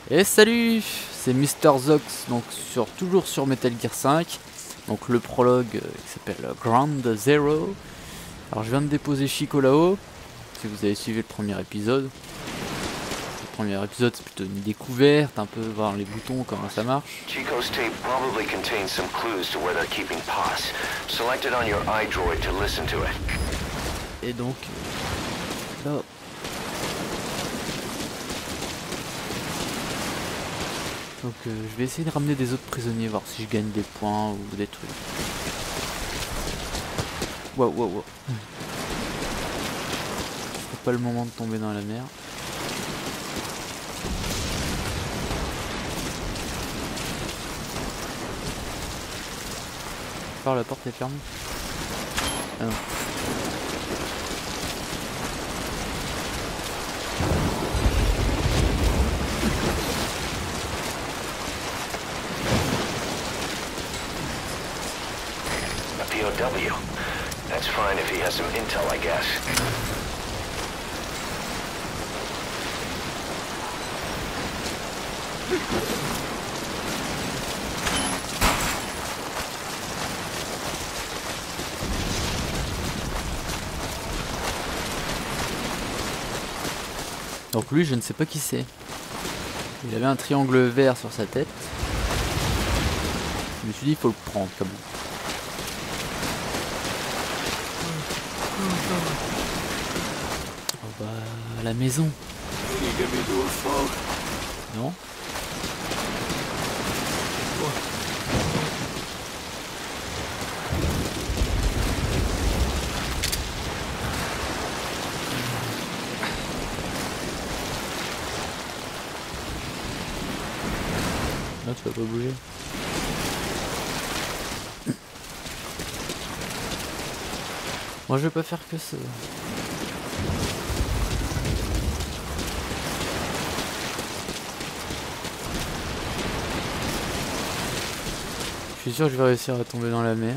Et salut, c'est Mister Zox, donc toujours sur Metal Gear 5, donc le prologue qui s'appelle Ground Zero. Alors je viens de déposer Chico là-haut, si vous avez suivi le premier épisode. Le premier épisode c'est plutôt une découverte, un peu voir les boutons, comment ça marche. Chico's tape probably contains some clues to where they're keeping POS. Select it on your iDroid to listen to it. Et donc, là... Donc je vais essayer de ramener des autres prisonniers, voir si je gagne des points ou des trucs. Wow. C'est pas le moment de tomber dans la mer. Alors la porte est fermée. Ah non. POW. That's fine if he has some intel, I guess. Donc lui, je ne sais pas qui c'est. Il avait un triangle vert sur sa tête. Je me suis dit, il faut le prendre quand même. Oh bah, à la maison. Non. Là, tu vas pas bouger. Moi, je vais pas faire que ça. Je suis sûr que je vais réussir à tomber dans la mer.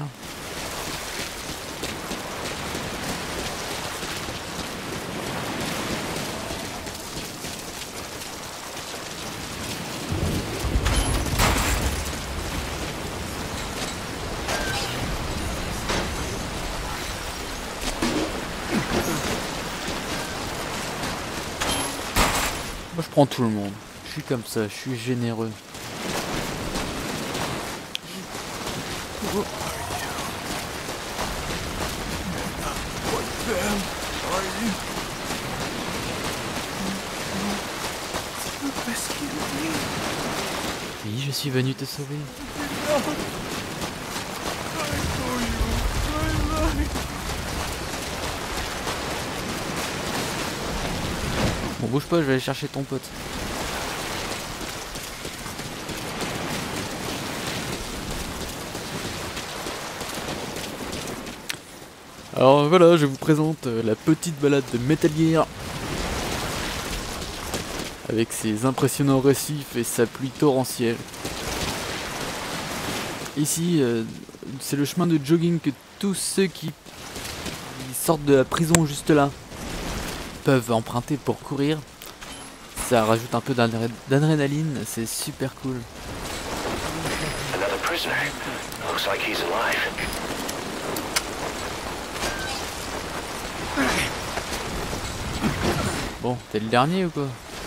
Moi je prends tout le monde. Je suis comme ça, je suis généreux. Oui, je suis venu te sauver. Bon, bouge pas, je vais aller chercher ton pote. Alors voilà, je vous présente la petite balade de Metal Gear. Avec ses impressionnants récifs et sa pluie torrentielle. Ici, c'est le chemin de jogging que tous ceux qui sortent de la prison juste là peuvent emprunter pour courir. Ça rajoute un peu d'adrénaline, c'est super cool. Another prisoner. Looks like he's alive. Bon, t'es le dernier ou quoi?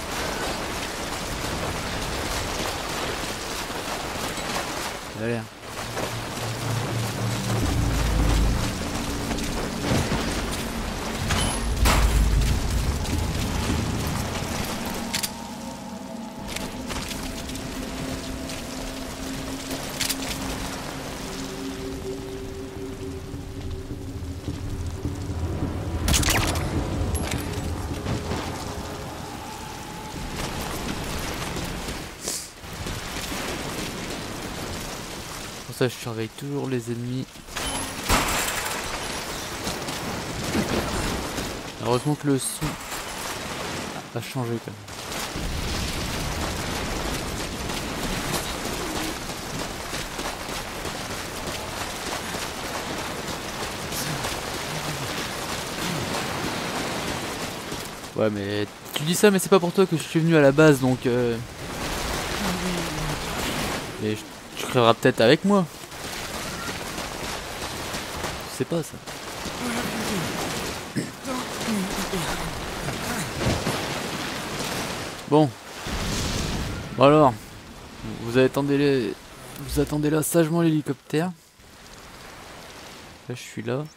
Ça a l'air. Pour ça, je surveille toujours les ennemis. Heureusement que le son a changé quand même. Ouais, mais tu dis ça, mais c'est pas pour toi que je suis venu à la base, donc Et tu crèveras peut-être avec moi. Je sais pas ça. Bon. Bon alors. Vous attendez là sagement l'hélicoptère. Là je suis là.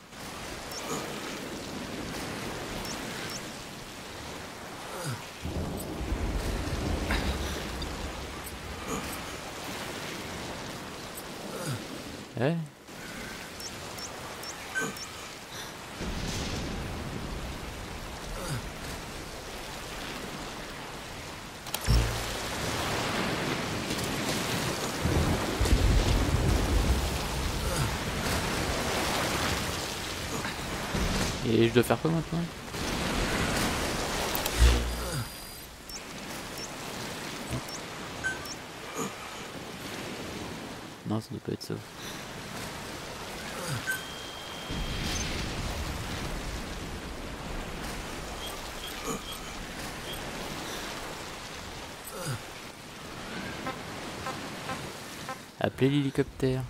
Ouais. Et je dois faire quoi maintenant? Non, ça doit pas être ça. Appelez l'hélicoptère.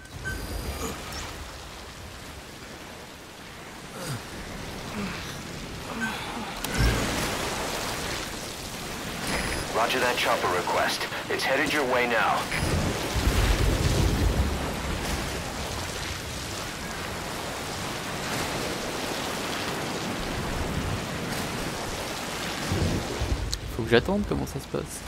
Roger that chopper request. It's headed your way now. Faut que j'attende, comment ça se passe?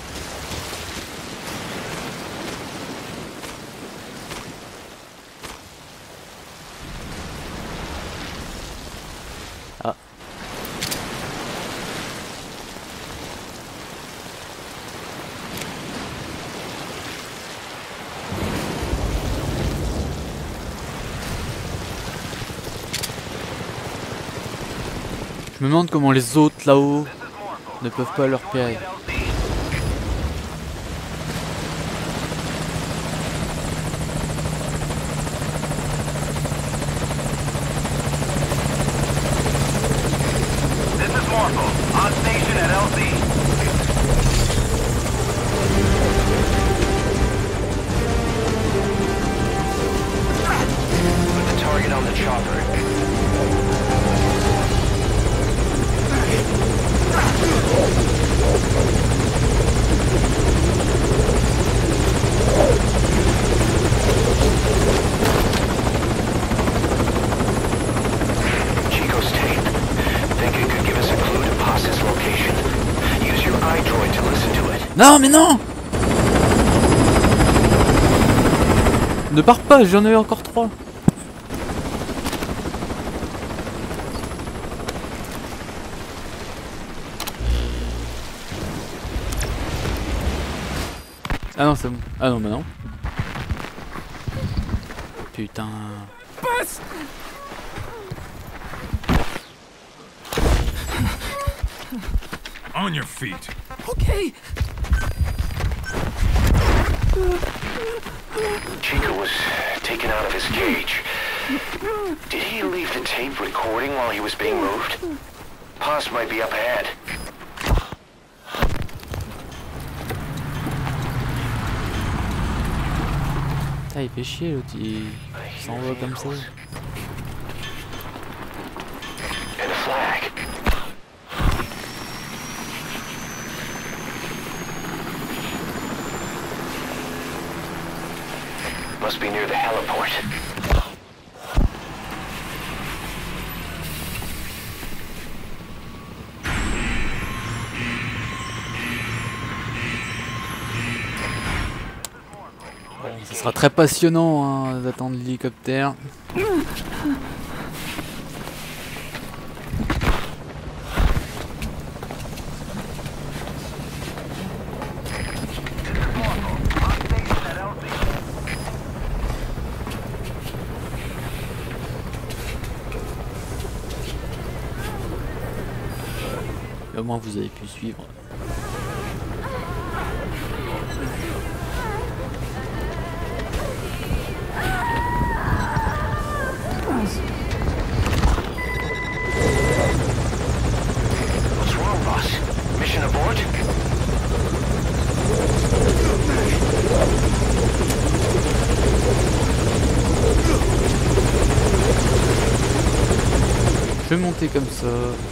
Ah. Je me demande comment les autres là-haut ne peuvent pas leur repérer. Non mais non! Ne pars pas, j'en ai encore 3. Ah non c'est bon. Ah non mais non. Putain. Passe! On your feet. Okay. Chico was taken out of his cage. Did he leave the tape recording while he was being moved? Paz might be up ahead. Ah il fait chier l'autre, il s'en va comme ça. And a flag. Must be near the heliport. Ce sera très passionnant hein, d'attendre l'hélicoptère. Au moins vous avez pu suivre. What's wrong, boss? Mission abort? vais monter comme ça.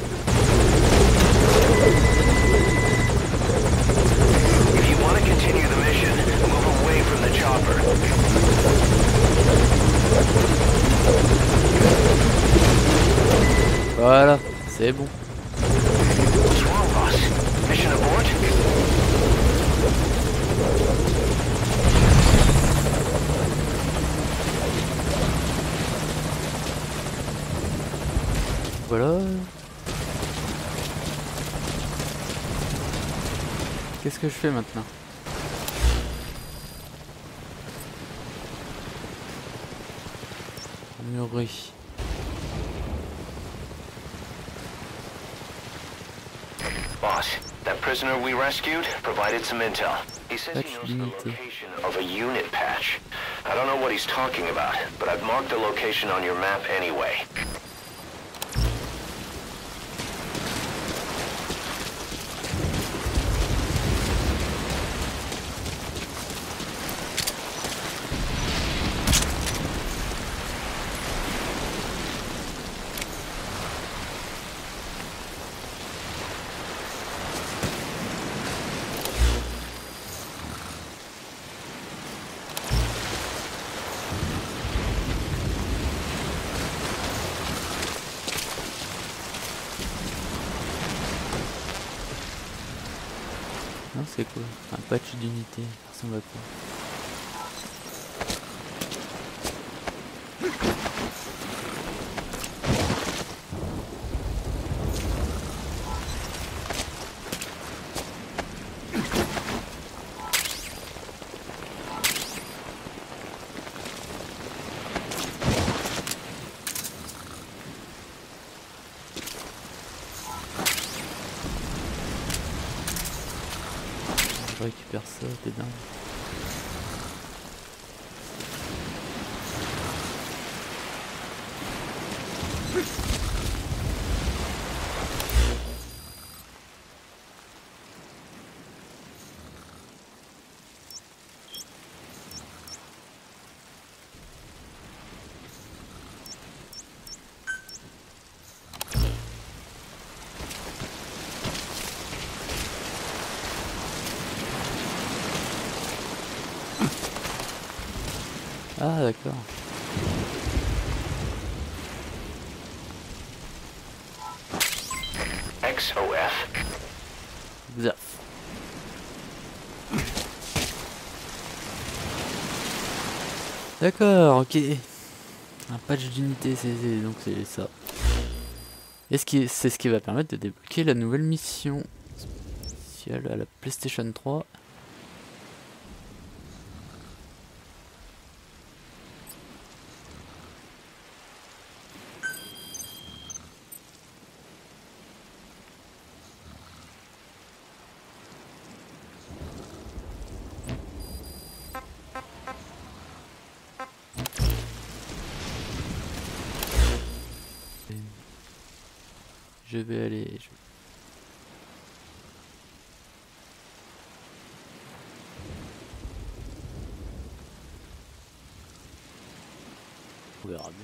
If you want to continue the mission, move away from the chopper. Voilà, c'est bon. What's wrong, boss? Mission abort? Voilà. Qu'est-ce que je fais maintenant? Murray. Boss, that prisoner we rescued provided some intel. He says he knows the location of a unit patch. I don't know what he's talking about, but I've marked the location on your map anyway. Non, c'est quoi? Un patch d'unité. Ça ressemble à quoi? Je récupère ça, t'es dingue. Ah d'accord. XOF? Zaf. D'accord, ok. Un patch d'unité, donc c'est ça. Et c'est ce qui va permettre de débloquer la nouvelle mission spéciale à la PlayStation 3. Je vais aller... On verra bien.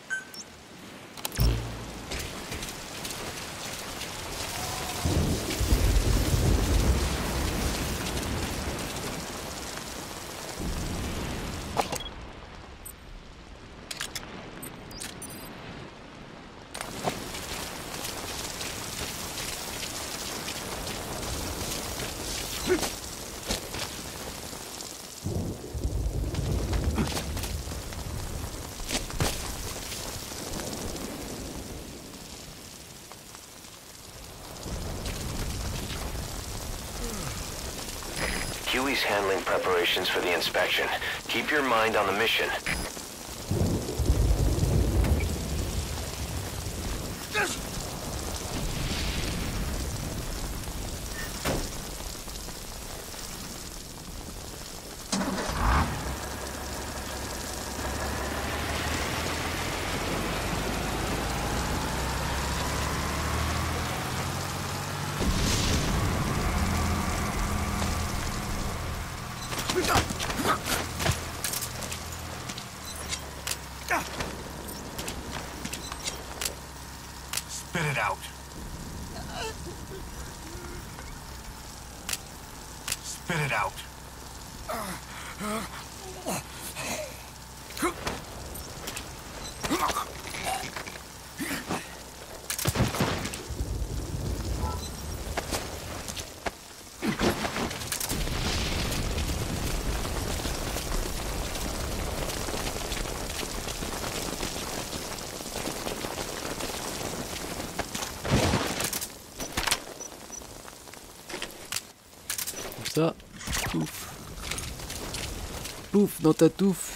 Huey's handling preparations for the inspection. Keep your mind on the mission. out. Spit it out. Ça, pouf. Pouf dans ta touffe.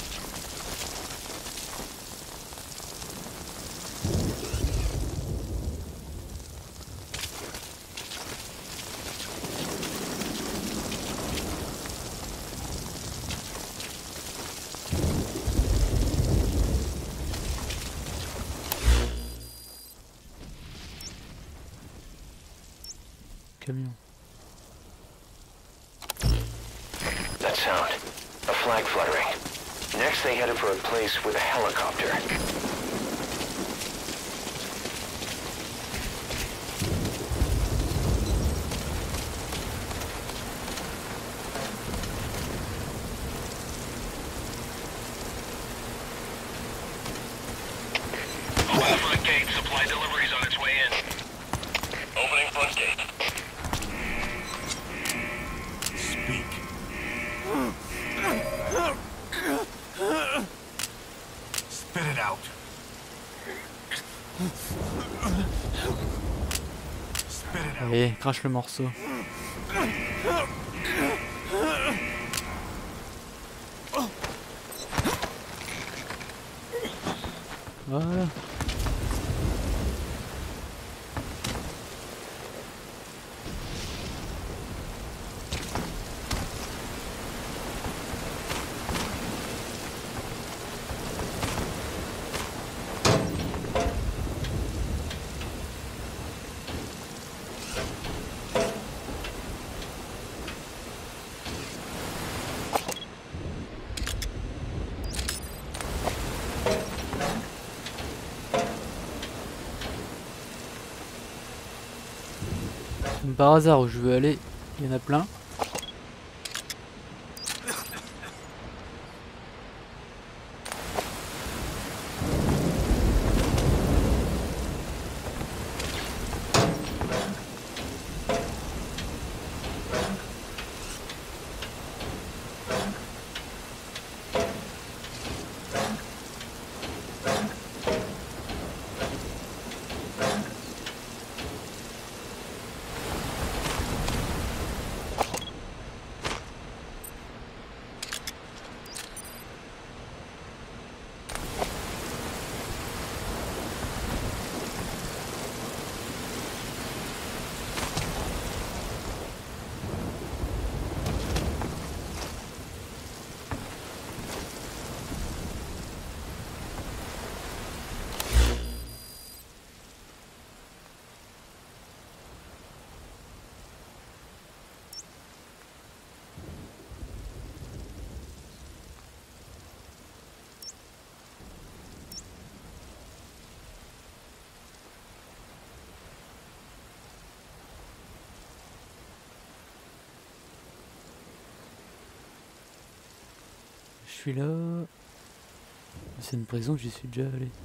Camion. That sound. A flag fluttering. Next they headed for a place with a helicopter. Open the front gate. Supply deliveries on its way in. Opening front gate. Speak. Spit it out. Spit it out. Allez, crache le morceau. Voilà. Comme par hasard, où je veux aller, il y en a plein. Je suis là. C'est une prison, j'y suis déjà allé.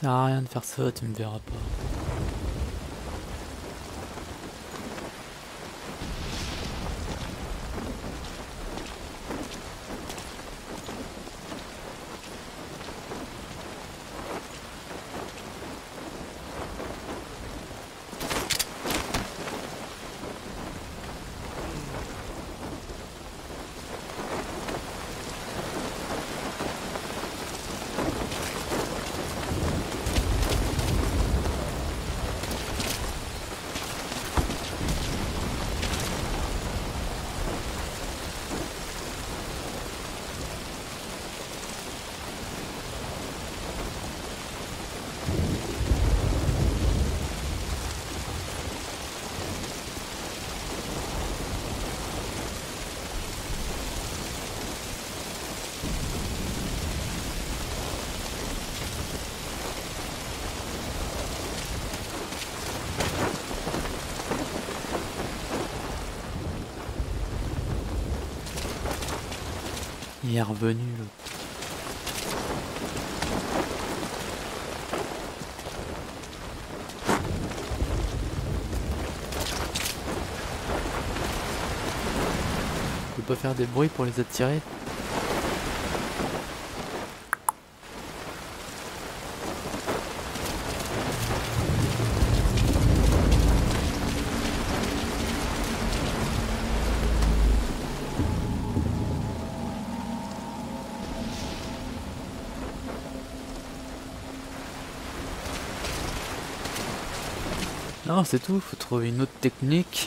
sert à rien de faire ça, tu me verras pas. Il est revenu l'autre. Je peux pas faire des bruits pour les attirer. Non, c'est tout, faut trouver une autre technique.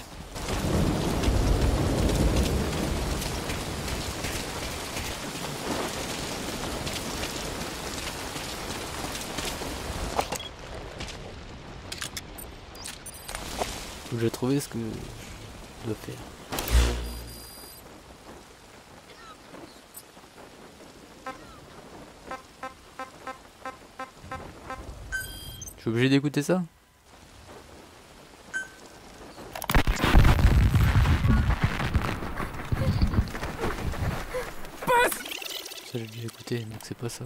Faut que j'ai trouvé ce que je dois faire. Je suis obligé d'écouter ça? Ça j'ai déjà écouté, donc c'est pas ça.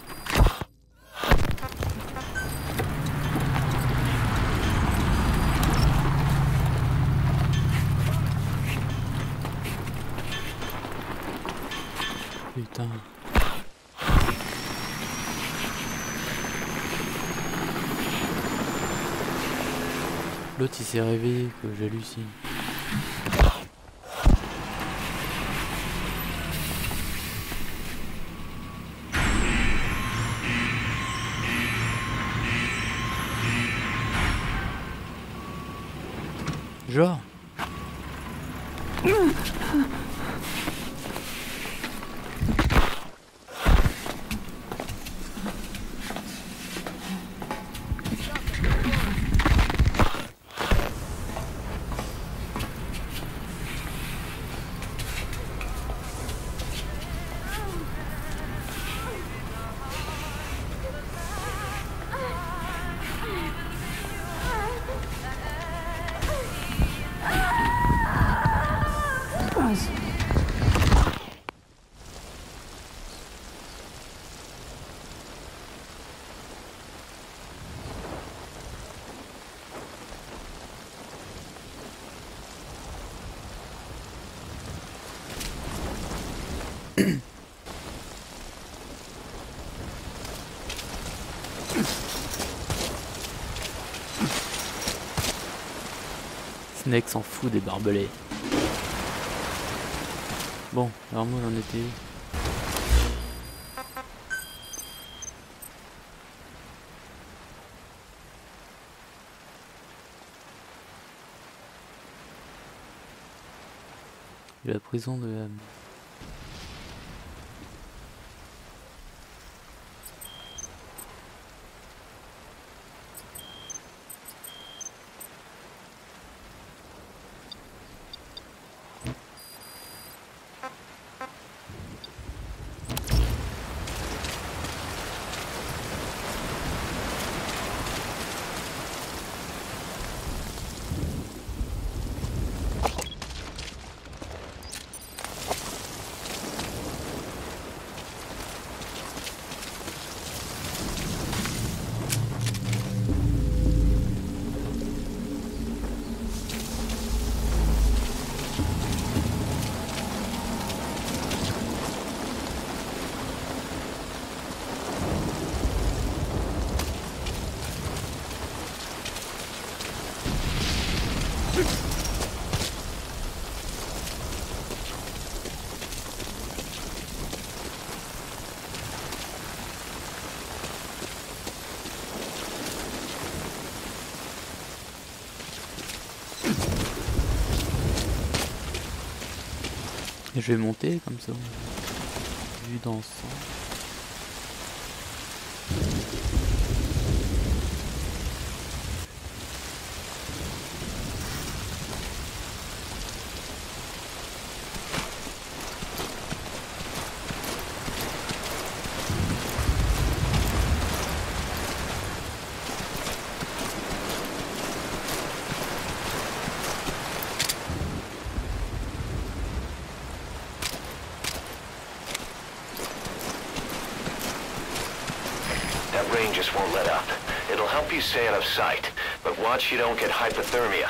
Putain. L'autre il s'est réveillé, que j'hallucine. Genre. Snake s'en fout des barbelés. Bon, alors moi on en était où? La prison de la... je vais monter comme ça. Vue d'ensemble. That rain just won't let up. It'll help you stay out of sight, but watch you don't get hypothermia.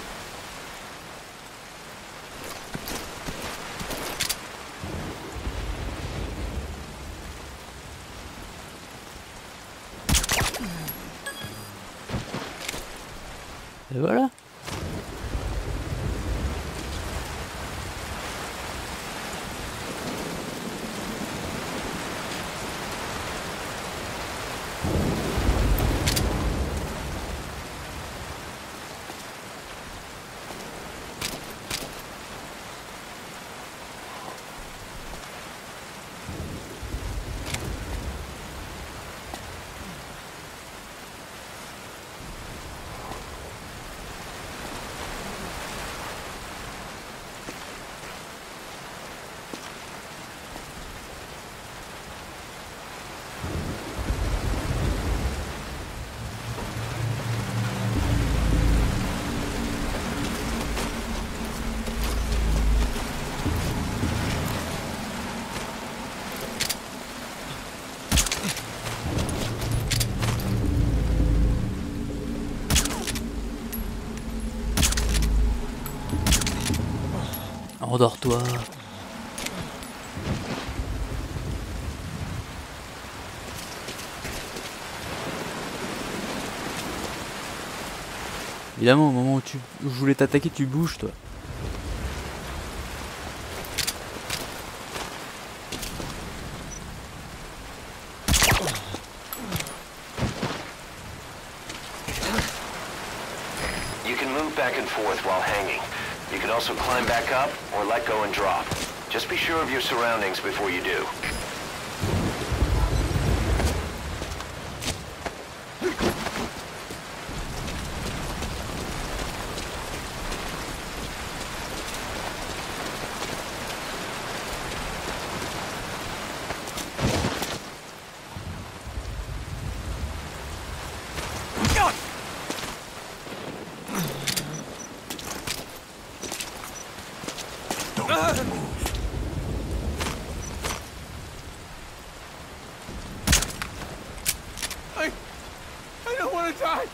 Et voilà. Endors-toi. Évidemment, au moment où je voulais t'attaquer, tu bouges, toi. You can move back and forth while hanging. You can also climb back up or let go and drop. Just be sure of your surroundings before you do. I don't want to die.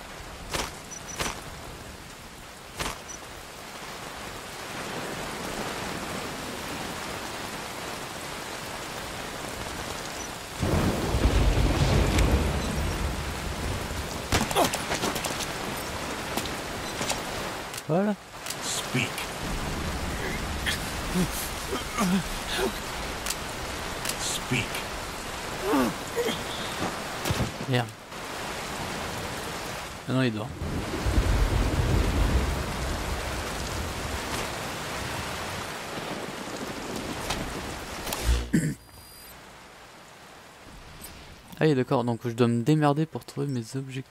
Voilà. Speak. Speak. Merde. Ah non, il dort. Ah oui, d'accord, donc je dois me démerder pour trouver mes objectifs.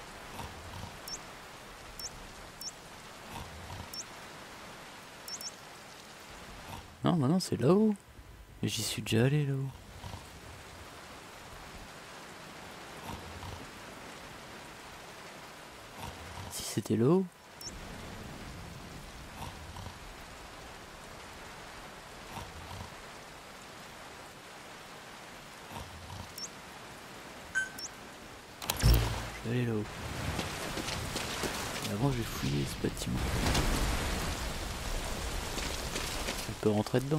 Non, maintenant c'est là-haut. J'y suis déjà allé là-haut. Si c'était là-haut. Je vais aller là-haut. Et avant je vais fouiller ce bâtiment. On peut rentrer dedans.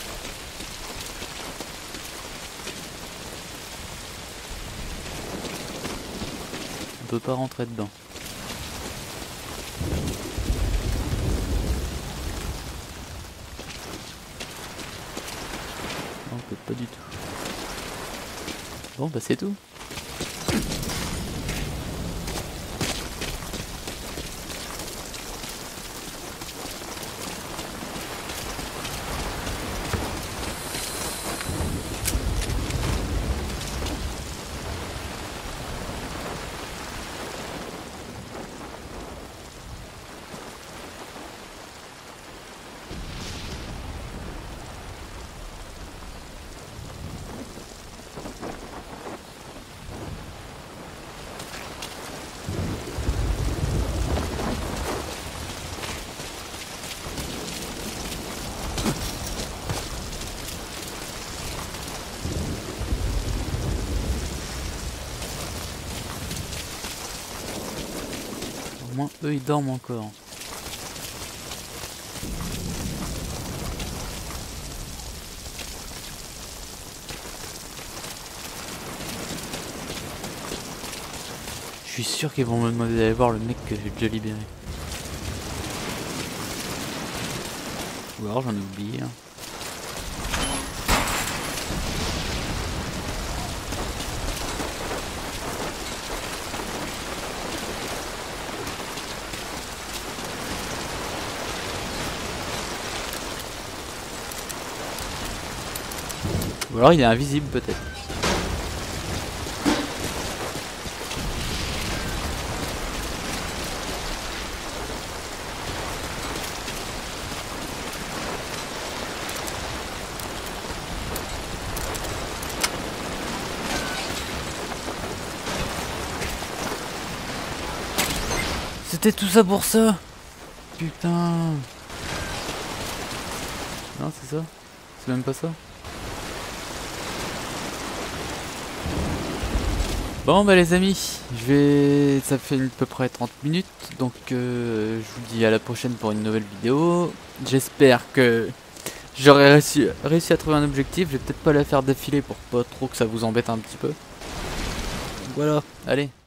On peut pas rentrer dedans. Non, on peut pas du tout. Bon bah c'est tout. moins eux ils dorment encore. Je suis sûr qu'ils vont me demander d'aller voir le mec que j'ai déjà libéré. Ou alors j'en ai oublié. Hein. Ou alors il est invisible peut-être. C'était tout ça pour ça. Putain. Non c'est ça. C'est même pas ça. Bon bah les amis, ça fait à peu près 30 minutes, donc je vous dis à la prochaine pour une nouvelle vidéo. J'espère que j'aurai réussi à trouver un objectif. Je vais peut-être pas la faire d'affilée pour pas trop que ça vous embête un petit peu. Donc voilà, allez.